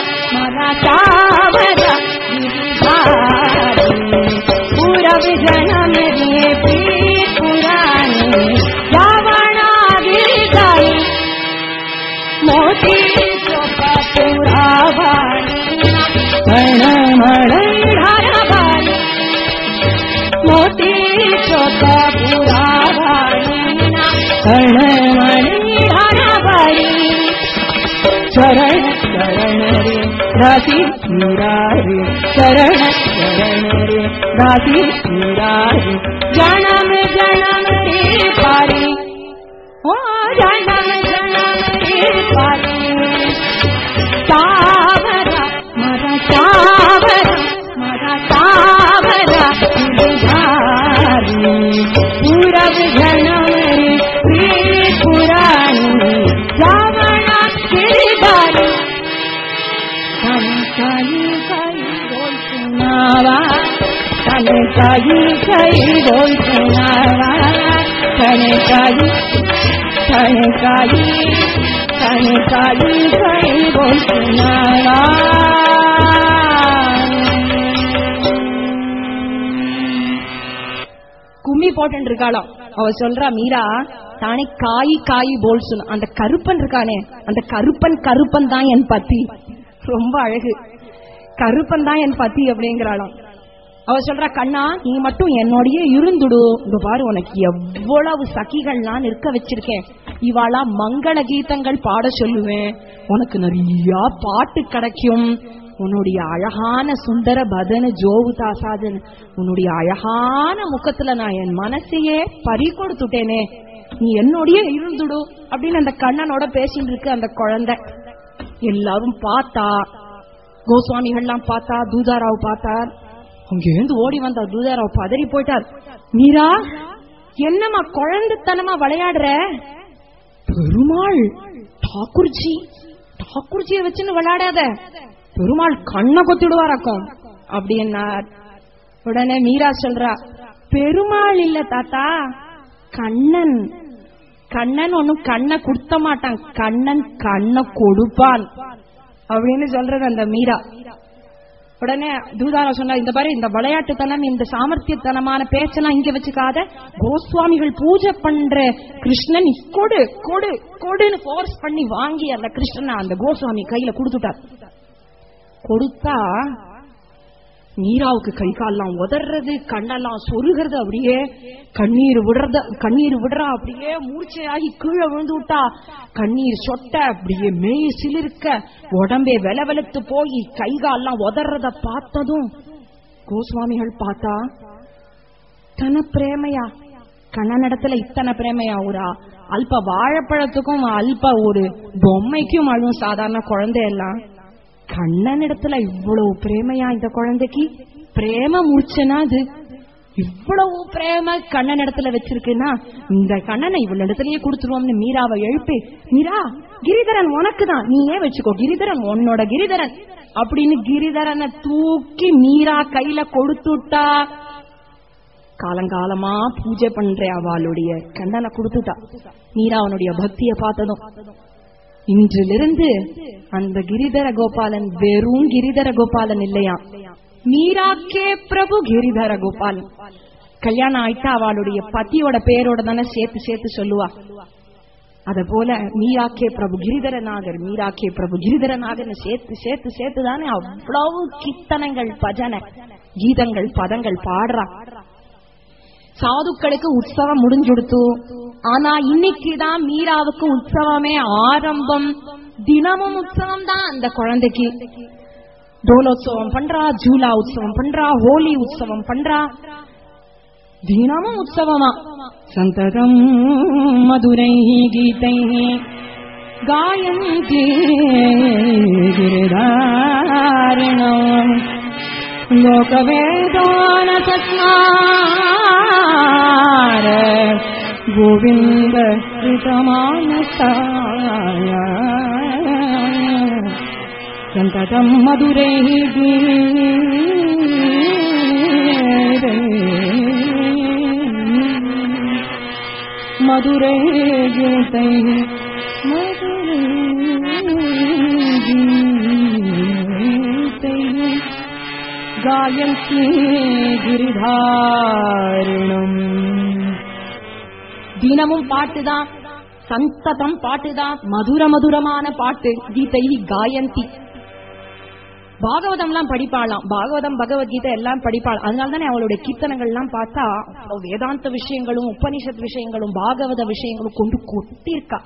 A: पूरब जनम रे पुरानी जावना गिरिधारी मोती चोपा पुरावाणी धारावाणी मोती चोपा पुरावाणी धारावाणी शरण शरण रे दासी मुरारी शरण शरण रे दासी मुरारी जन्म जन्म रे पारी ओ जन्म जन्म रे पारी सावरा मरा गिरिधारी पूरब जन्म रे पुरानी जावना गिरिधारी काई काई बोल सुनावा काई काई बोल सुनावा काई काई बोल सुनावा கும்மி போட்டு இருக்காளாம். அவ சொல்றா மீரா தானே காய் காய் போல் சொன்ன அந்த கருப்பன் இருக்கானே, அந்த கருப்பன் தான் என் பத்தி, ரொம்ப அழகு, கருப்பன் தான் என் பத்தி அப்படிங்கிறாளாம். அவ சொல்றா கண்ணா நீ மட்டும் என்னோடய இருந்துடு, இங்க பாரு உனக்கு எவ்வளவு சகிகள்லாம் நிற்க வச்சிருக்கேன், இவாளா மங்கள கீதங்கள் பாட சொல்லுவேன், உனக்கு நிறைய பாட்டு கிடைக்கும், உன்னுடைய அழகான சுந்தர பதன ஜோவுதா சாதன் உன்னுடைய அழகான முகத்துல நான் என் மனசையே பறி கொடுத்துட்டேனே, நீ என்னோடய இருந்துடு அப்படின்னு அந்த கண்ணனோட பேசிட்டு இருக்கு அந்த குழந்தை. எல்லாரும் பார்த்தா, கோஸ்வாமிகள்லாம் பார்த்தா, தூதாராவ் பார்த்தார், அங்கேருந்து ஓடி வந்தார் தூதாராவ் பதறி போயிட்டார். மீரா, என்னம்மா குழந்தைத்தனமா விளையாடுற? பெருமாள் டாக்குர்ஜிய வச்சுன்னு விளையாடாத, பெருமாள் கண்ணை கொத்திடுவாராக்கும் அப்படின்னார். உடனே மீரா சொல்றா, பெருமாள் இல்ல தாத்தா, கண்ணன். கண்ணன் ஒன்னும் கண்ணை கொடுத்த மாட்டான், கண்ணன் கண்ணை கொடுப்பான் அப்படின்னு சொல்றது அந்த மீரா. உடனே தூதாரா சொன்னா, இந்த பாரு, இந்த விளையாட்டுத்தனம், இந்த சாமர்த்தியத்தனமான பேச்செல்லாம் இங்க வச்சுக்காத, கோஸ்வாமிகள் பூஜை பண்ற கிருஷ்ணன் கொடு கொடு கொடுன்னு போர்ஸ் பண்ணி வாங்கி அந்த கிருஷ்ணனை அந்த கோஸ்வாமி கையில கொடுத்துட்டார். கொடுத்தா மீராவுக்கு கை கால்லாம் உதறது, கண்ணெல்லாம் சொருகிறது, அப்படியே கண்ணீர் விடுறா, அப்படியே மூர்ச்சையாகி கீழே விழுந்து விட்டா. கண்ணீர் சொட்ட, அப்படியே மேய் சிலிருக்க, உடம்பே வெலவெலுத்து போய் கை கால்லாம் உதறத பார்த்ததும் கோஸ்வாமிகள் பார்த்தா, தன பிரேமையா, கண்ணனிடத்துல இத்தனை பிரேமையா? ஒரு அல்ப வாழைப்பழத்துக்கும் அல்ப ஒரு பொம்மைக்கும் அழுவும் சாதாரண குழந்தையெல்லாம், கண்ணனிடத்துல இவ்வளவு பிரேமையா இந்த குழந்தைக்கு? பிரேம மூர்ச்சனா அது? இவ்வளவு பிரேம கண்ணனிடத்துல வச்சிருக்குன்னா இந்த கண்ணனை இவ்வளவு இடத்துலயே கொடுத்துருவோம்னு மீராவை எழுப்பி, மீரா, கிரிதரன் உனக்குதான், நீயே வச்சுக்கோ, கிரிதரன் உன்னோட கிரிதரன் அப்படின்னு கிரிதரனை தூக்கி மீரா கையில கொடுத்துட்டா. காலங்காலமா பூஜை பண்ற அவளுடைய கண்ணனை கொடுத்துட்டா. மீரா அவனுடைய பக்தியை பார்த்ததும், இன்றிலிருந்து அந்த கிரிதர கோபாலன் வெறும் கிரிதர கோபாலன் இல்லையா, மீராக்கே பிரபு கிரிதர கோபாலன். கல்யாணம் ஆயிட்டா அவளுடைய பத்தியோட பேரோட தானே சேர்த்து சொல்லுவா. அத போல மீராக்கே பிரபு கிரிதரநாகர், மீராக்கே பிரபு கிரிதரநாகர் சேர்த்து தானே அவ்வளவு கீர்த்தனங்கள், பஜனை, கீதங்கள், பதங்கள் பாடுறா. சாதுக்களுக்கு உற்சவம் முடிஞ்சுடுத்து. ஆனா இன்னைக்குதான் மீராவுக்கு உற்சவமே ஆரம்பம். தினமும் உற்சவம் தான் அந்த குழந்தைக்கு. டோலோத்சவம் பண்றா, ஜூலா உற்சவம் பண்றா, ஹோலி உற்சவம் பண்றா, தினமும் உற்சவமா. சந்ததம் மதுரை கீதை காயந்தி கிரிதாரணம் லோகவேதான சத்னார கோவிந்த ரிதமானசாய சந்ததம் மதுரை மதுரை கீதை காயந்தி கிரிதாரணம். தினமும் பாட்டுதான், சந்ததம் பாட்டுதான், மதுரமான பாட்டு. கீதை காயந்தி. பாகவதம் எல்லாம் படிப்பாளாம், பாகவதம் பகவத்கீதை எல்லாம் படிப்பாள். அதனால்தானே அவளுடைய கீர்த்தனங்கள் எல்லாம் பார்த்தா வேதாந்த விஷயங்களும் உபனிஷத் விஷயங்களும் பாகவத விஷயங்களும் கொண்டு கொட்டிருக்கா.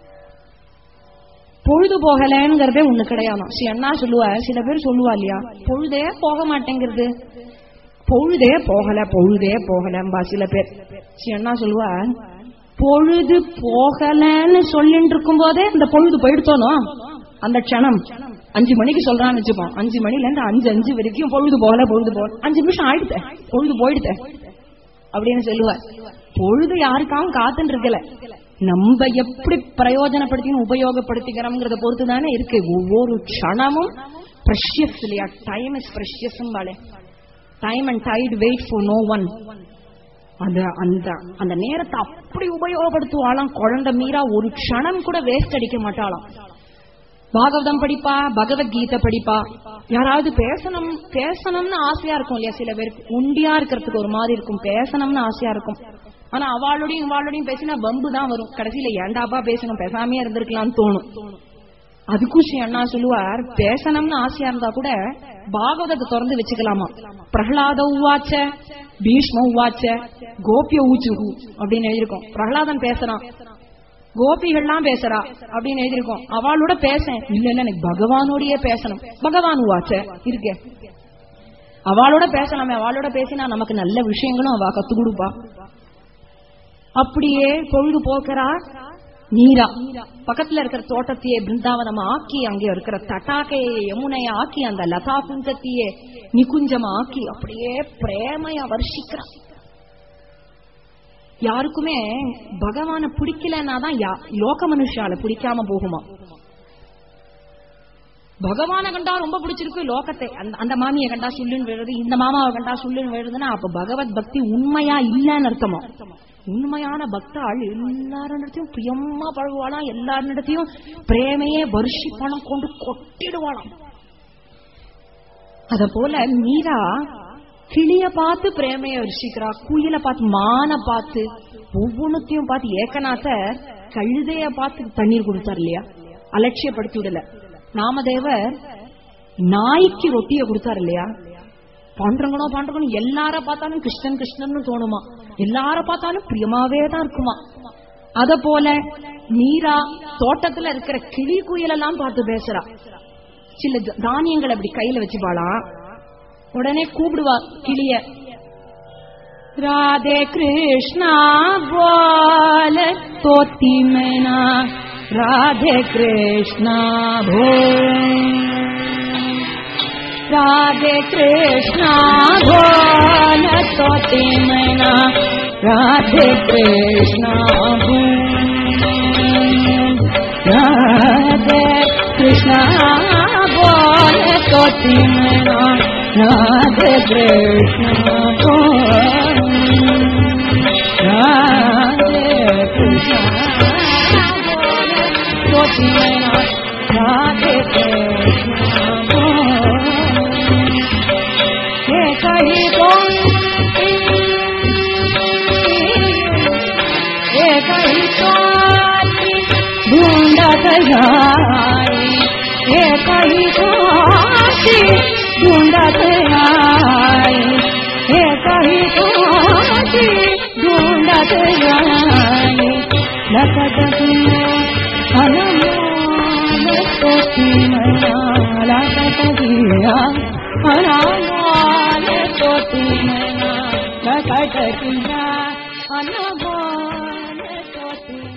A: பொழுது போகலங்கிறதே ஒண்ணு கிடையாது. ஸ்ரீ அண்ணா சொல்லுவா, சில பேர் சொல்லுவா இல்லையா, பொழுதே போக மாட்டேங்கிறது, பொழுதே போகலம்பா சில பேர். ஸ்ரீ அண்ணா சொல்லுவா, பொழுது போகலன்னு சொல்லிட்டு இருக்கும் போதே அந்த பொழுது போயிடுத்தோனோ அந்த க்ஷணம். 5 மணிக்கு சொல்றான்னு வச்சுப்போம், 5 மணில இருந்து 5 வரைக்கும் பொழுது போகல 5 நிமிஷம் ஆயிடுத்த, பொழுது போயிடுத்த அப்படின்னு சொல்லுவார். பொழுது யாருக்காவும் காத்துன்னு இருக்கல, நம்ம எப்படி பிரயோஜனப்படுத்தி உபயோகப்படுத்திக்கிறோம்ங்கிறத பொறுத்துதானே இருக்கு. ஒவ்வொரு க்ஷணமும் பிரஷியஸ் இல்லையா, time is precious. Time and tide wait for no one. அந்த நேரத்தை அப்படி உபயோகப்படுத்துவாளாம் குழந்தை மீரா. ஒரு க்ஷணம் கூட வேஸ்ட் அடிக்க மாட்டாளாம். பாகவதம் படிப்பா, பகவத்கீதை படிப்பா. யாராவது பேசணும்னு ஆசையா இருக்கும் இல்லையா, சில பேருக்கு உண்டியா இருக்கிறதுக்கு ஒரு மாதிரி இருக்கும், பேசணும்னு ஆசையா இருக்கும். ஆனா அவளோடையும் பேசினா வம்பு தான் வரும். கடைசியில ஏண்டாப்பா பேசணும், பேசாமே இருந்திருக்கலாம்னு தோணும். அதுக்கும் ஸ்ரீ அண்ணா சொல்லுவார், பேசணும்னு ஆசையா இருந்தா கூட பாகவதத்தை திறந்து வச்சுக்கலாமா. பிரகலாத உவாச்ச பீஷ்ம உவாச்ச கோபிய ஊச்சுகு அப்படின்னு எழுதியிருக்கோம். பிரகலாதன் பேசுறான், கோபிகள்லாம் பேசுறா அப்படின்னு எழுதியிருக்கோம். அவளோட பேச இல்ல எனக்கு பகவானோடய பேசணும், பகவான் உவாச்ச இருக்கே, அவளோட பேசலாமே, அவளோட பேசினா நமக்கு நல்ல விஷயங்களும் அவ கத்து கொடுப்பா. அப்படியே பொழுது போக்குறா. மீரா பக்கத்துல இருக்கிற தோட்டத்தையே பிருந்தாவனம் ஆக்கி, அங்கே இருக்கிற தட்டாக்கையை யமுனைய ஆக்கி, அந்த லதா குஞ்சத்தையே நிகுஞ்சமா ஆக்கி அப்படியே பிரேமையா வர்ஷிக்கிறான். யாருக்குமே பகவான பிடிக்கலன்னாதான் லோக மனுஷால பிடிக்காம போகுமா? பகவான கண்டா ரொம்ப பிடிச்சிருக்கு லோகத்தை. அந்த மாமியை கண்டா சொல்லுன்னு விழுது, இந்த மாமாவை கண்டா சொல்லுன்னு விழுதுன்னா அப்ப பகவத் பக்தி உண்மையா இல்லன்னு அர்த்தமா? உண்மையான பக்தாள் எல்லாரிடத்தையும் பிரியமா பழகுவாளாம், எல்லாரிடத்தையும் பிரேமையே வருஷிப்பணம் கொண்டு கொட்டிடுவாளாம். அத போல மீரா கிளிய பார்த்து பிரேமையை வருஷிக்கிறா, குயில பார்த்து, மான பார்த்து, ஒவ்வொன்னுத்தையும் பார்த்து. ஏகநாதர் கழுதைய பார்த்து தண்ணீர் கொடுத்தார் இல்லையா, அலட்சியப்படுத்தி விடல. நாமதேவர் நாய்க்கு ரொட்டிய கொடுத்தார் இல்லையா, பாண்டங்கணும் எல்லார பார்த்தாலும் கிருஷ்ணன் கிருஷ்ணன் தோணுமா, எல்லார பார்த்தாலும் பிரியமாவே தான் இருக்குமா. அத போல மீரா தோட்டத்துல இருக்கிற கிளி குயிலெல்லாம் பார்த்து பேசுறா. சில தானியங்களை அப்படி கையில வச்சுப்பாளாம், உடனே கூப்பிடுவா கிளிய, ராதே கிருஷ்ணா போல தோத்தி மேனா, ராதே கிருஷ்ணா போல், ராதே கிருஷ்ணா போல தோத்தி மேனா, ராதே கிருஷ்ணா போல், ராதே கிருஷ்ணா போல தோத்தி மேனா, ராதே கிருஷ்ணா போல், ராதே கிருஷ்ணா तोती मैना, राधे कृष्णा बोल, हे कहीं कौन, हे कहीं कौन ढूंढत जाए, हे कहीं कौन ढूंढत आए, हे कहीं कौन ढूंढत जाए, लपट अनमोल तोती मैना, लपट दिया अनमोल तोती मैना, लपट दिया अनमोल तोती।